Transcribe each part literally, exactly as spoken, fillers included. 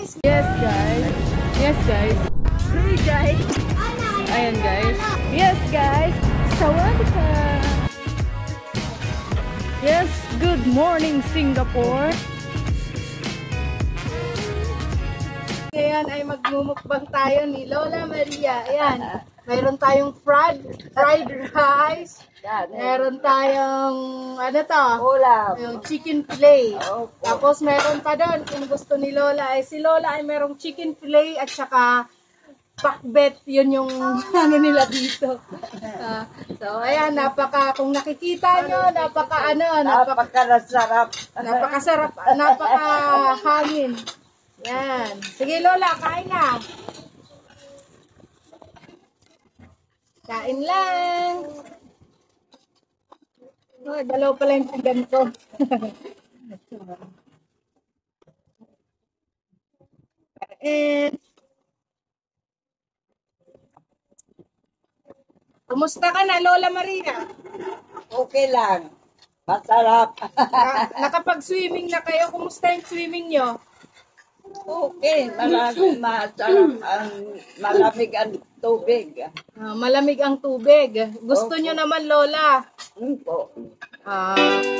guys. Yes guys. Yes guys. Hey guys. Ayan guys. Yes guys. Sawadika. Yes, good morning Singapore. Ngayon ay magmumukbang tayo ni Lola Maria. Ayan. Mayroon tayong fried, fried rice. Meron tayong, ano to? Ulam. Yung chicken fillet. Opo. Tapos meron pa doon, kung gusto ni Lola, ay si Lola ay merong chicken fillet at saka pakbet. Yun yung ano nila dito. Uh, so, ayan, napaka, kung nakikita nyo, napaka ano, napaka, Napakasarap. napakasarap, napakahangin. Yan. Sige Lola, kain na. Kain lang. Oh, dalaw pala yung pinggan ko. Kain. Kumusta ka na, Lola Maria? Okay lang. Masarap. Na, nakapag-swimming na kayo. Kumusta yung swimming nyo? Okay. Malamig, masarap. Ang malamig ang tubig. Ah, malamig ang tubig. Gusto Opo. nyo naman, Lola? Hmm po. Ah.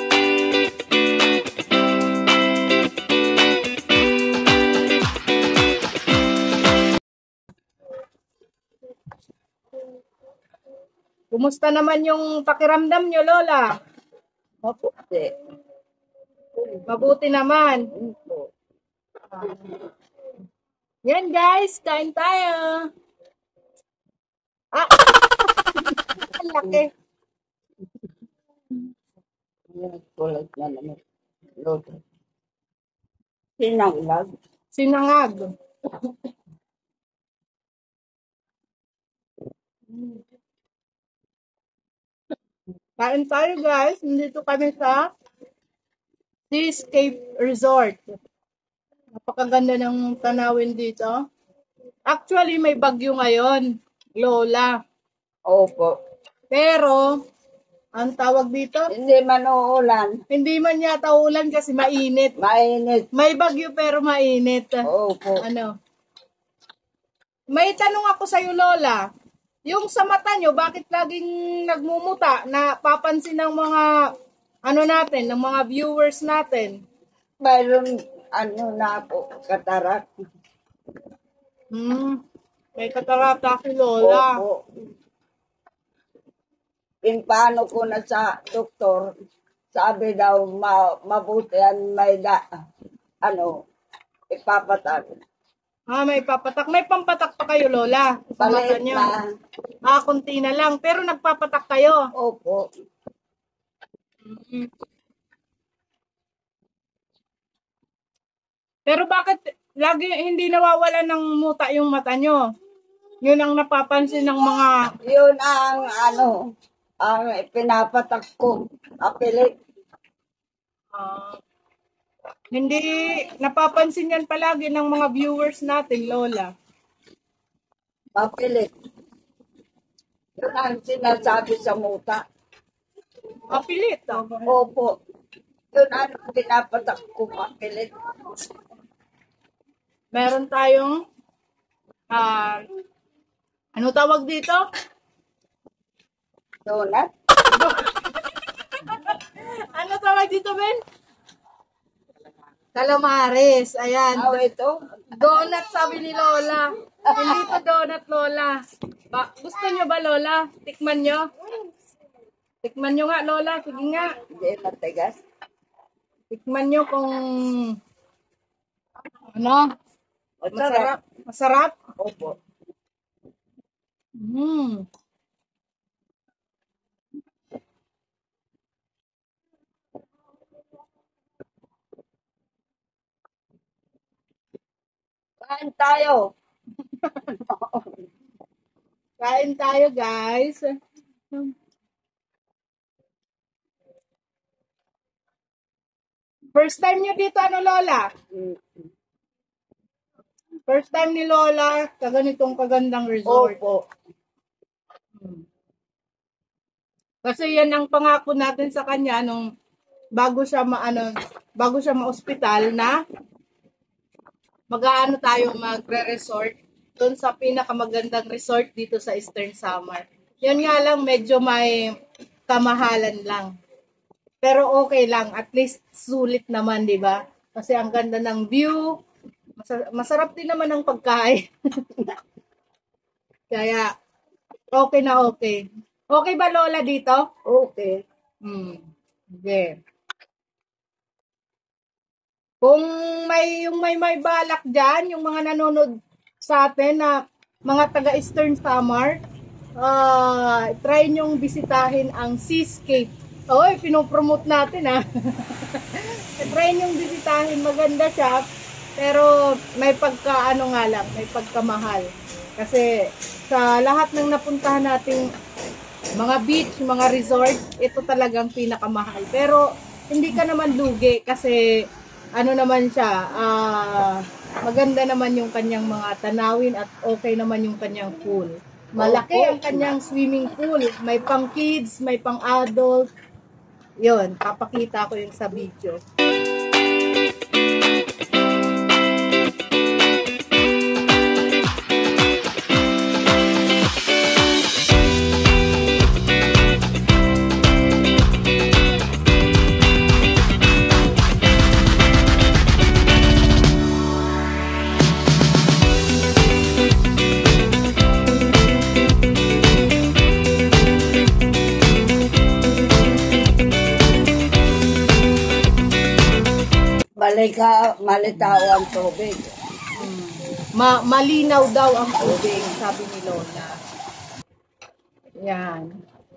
Kumusta naman yung pakiramdam nyo, Lola? Maputi. Mabuti naman. Hmm po. Yan guys, kain tayo. Ah! Ang laki. Yan, kulat na naman. Loto. Sinanglag. Sinangag. Kain tayo guys. Nandito kami sa Seascape Resort. Napakaganda ng tanawin dito. Actually, may bagyo ngayon, Lola. Opo. Pero, ang tawag dito, Hindi man uulan. hindi man yata ulan kasi mainit. Mainit. May bagyo pero mainit. Opo. Ano? May tanong ako sa iyo, Lola. Yung sa mata nyo, bakit laging nagmumuta na papansin ng mga ano natin, ng mga viewers natin? Mayroon ano na po, katarak. Hmm. May katarata si Lola. Opo. Paano ko na sa doktor, sabi daw ma mabuti yan may da, ano, ipapatak. Ah, may papatak. May pampatak pa kayo, Lola, sa mata Palit nyo. na. Ah, kunti na lang. Pero nagpapatak kayo. Opo. Hmm. Pero bakit lagi hindi nawawala ng muta yung mata nyo? Yun ang napapansin ng mga... Yun ang ano, ang pinapatak ko, apilit. ah, hindi napapansin yan palagi ng mga viewers natin, Lola. Apilit. Yun ang sinasabi sa muta. Apilit. Ah. Opo. Yun ang pinapatak ko, apilit. Meron tayong... ah ano tawag dito? Donut? Ano tawag dito, Ben? Calamares. Ayan. Oh, ito? Donut sabi ni Lola. Hindi to donut, Lola. Ba, gusto nyo ba, Lola? Tikman nyo? Tikman nyo nga, Lola. Sige nga. Hindi matigas. Tikman nyo kung... Ano? Masarap. Masarap? Opo. Hmm. Kain tayo. Kain tayo, guys. First time nyo dito, ano, Lola? First time ni Lola sa ganitong kagandang resort. Opo. Kasi yan ang pangako natin sa kanya nung bago siya maano, bago siya ma-ospital na mag-aano tayo, magre-resort doon sa pinakamagandang resort dito sa Eastern Samar. Yan nga lang, medyo may kamahalan lang. Pero okay lang, at least sulit naman, di ba? Kasi ang ganda ng view, masarap din naman ang pagkain. Kaya, okay na okay. Okay ba, Lola, dito? Okay. Hmm. Okay. Kung may, yung may may balak dyan, yung mga nanonood sa atin na mga taga-Eastern Samar, uh, try nyong bisitahin ang Seascape. Oy, pinopromote natin ah. Try nyong bisitahin, maganda siya. Pero may pagka ano nga lang, may pagkamahal. Kasi sa lahat ng napuntahan nating mga beach, mga resort, ito talagang pinakamahal. Pero hindi ka naman lugi kasi ano naman siya, uh, maganda naman yung kanyang mga tanawin at okay naman yung kanyang pool. Malaki ang kanyang swimming pool. May pang kids, may pang adult. Yun, papakita ko yung sa video. Malika, malitaw ang tubig. Hmm. Ma malinaw daw ang tubig, sabi ni Lola. Yan.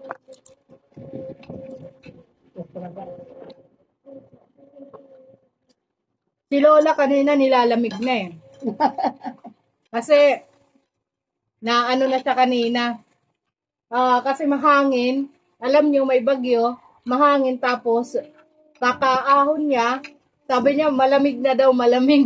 Si Lola kanina nilalamig na eh. Kasi, na ano na siya kanina. Uh, kasi mahangin. Alam niyo may bagyo. Mahangin tapos, kakaahon niya. Sabi niya, malamig na daw, malamig.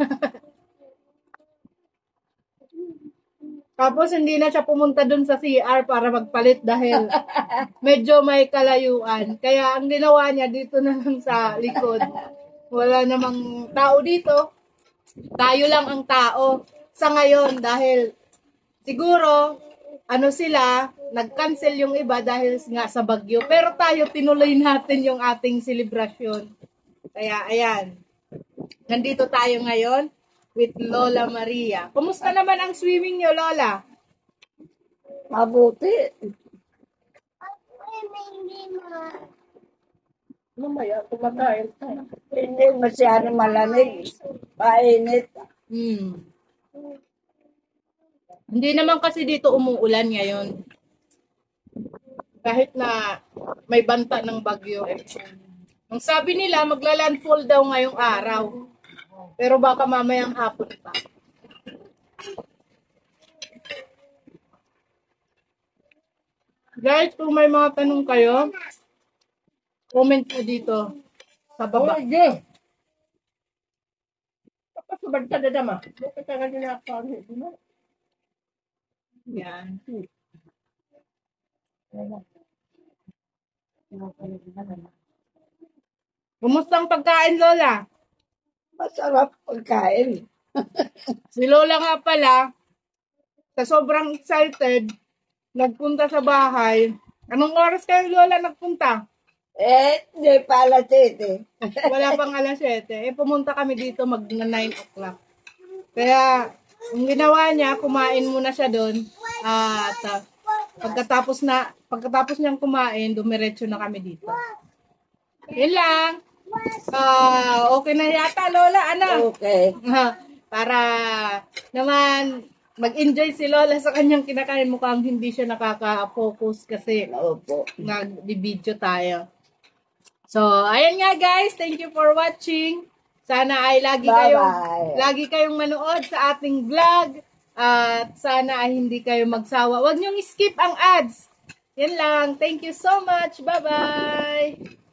Tapos, hindi na siya pumunta dun sa C R para magpalit dahil medyo may kalayuan. Kaya, ang ginawa niya, dito na lang sa likod. Wala namang tao dito. Tayo lang ang tao. Sa ngayon, dahil siguro, ano sila, nag-cancel yung iba dahil nga sa bagyo. Pero tayo, tinuloy natin yung ating selebrasyon. Kaya, ayan. Nandito tayo ngayon with Lola Maria. Kumusta naman ang swimming niyo, Lola? Mabuti. Mamaya, kumakain tayo. Hindi masyadong malamig. Painit. Hmm. Hindi naman kasi dito umuulan ngayon. Kahit na may banta ng bagyo. Ang sabi nila, magla-landfall daw ngayong araw. Pero baka mamayang hapon pa. Guys, kung may mga tanong kayo, comment po dito sa baba. Hindi. Kapag subagta na dama, bakit ka nga dinakaroon dito? Yan. Kumusta ang pagkain, Lola? Masarap pagkain. Si Lola nga pala, sa sobrang excited, nagpunta sa bahay. Anong oras kayo, Lola, nagpunta? Eh, hindi pa alas siyete. Wala pang alas siyete. Eh, pumunta kami dito mag nine o'clock. Kaya, ang ginawa niya, kumain muna siya doon. At uh, pagkatapos na, pagkatapos niyang kumain, dumiretso na kami dito. Yun lang. Uh, okay na yata, Lola, ano? Okay. Para naman mag-enjoy si Lola sa kanyang kinakain. Mukhang hindi siya nakaka-focus kasi Opo. nag-video tayo. So, ayan nga guys. Thank you for watching. Sana ay lagi Bye-bye. kayong lagi kayong manood sa ating vlog. At sana ay hindi kayo magsawa. Huwag niyong skip ang ads. Yan lang. Thank you so much. Bye-bye.